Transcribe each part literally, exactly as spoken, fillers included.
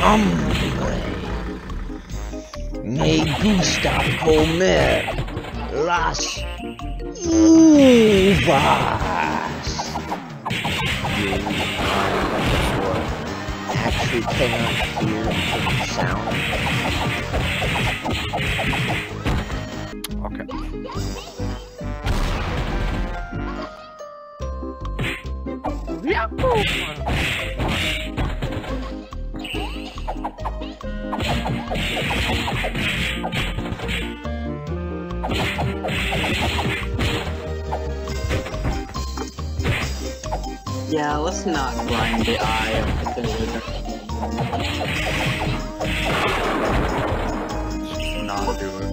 Hombre. Me gusta comer las uvas. Actually cannot hear the sound. Okay. Yeah, let's not grind the eye of the wizard. Not do it.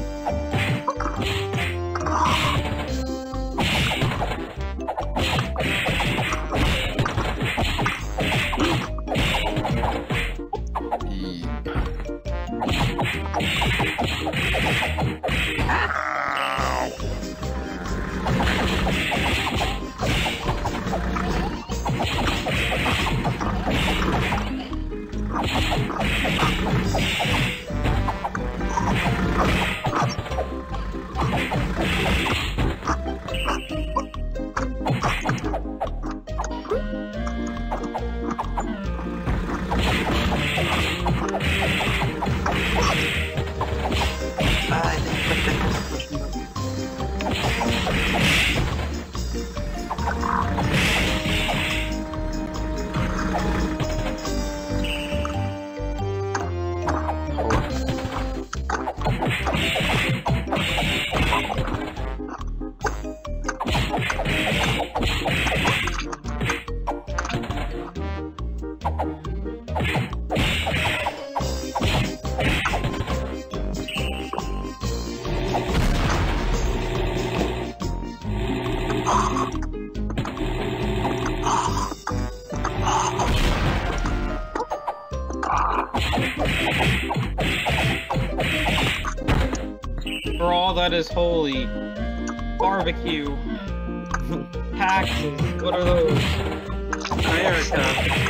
For all that is holy, barbecue, taxes, what are those? America.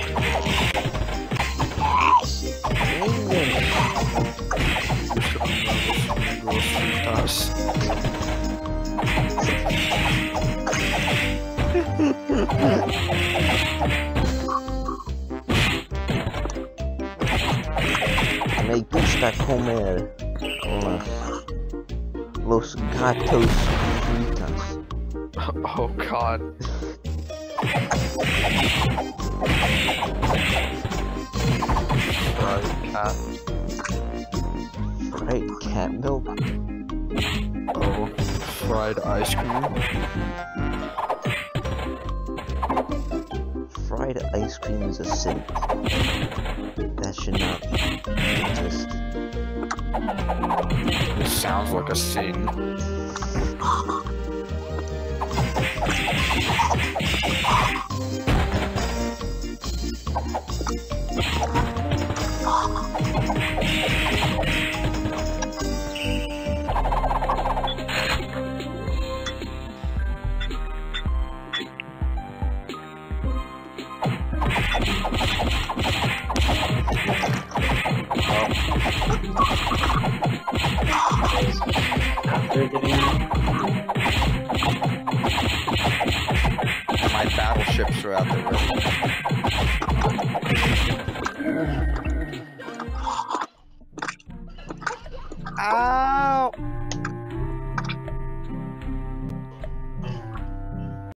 Me gusta comer las, los gatos fritas. Oh god. Fried cat. Fried cat milk. Oh, fried ice cream. Fried ice cream is a sin. That should not exist. This sounds like a sin. After getting My battleships are out there. Ah!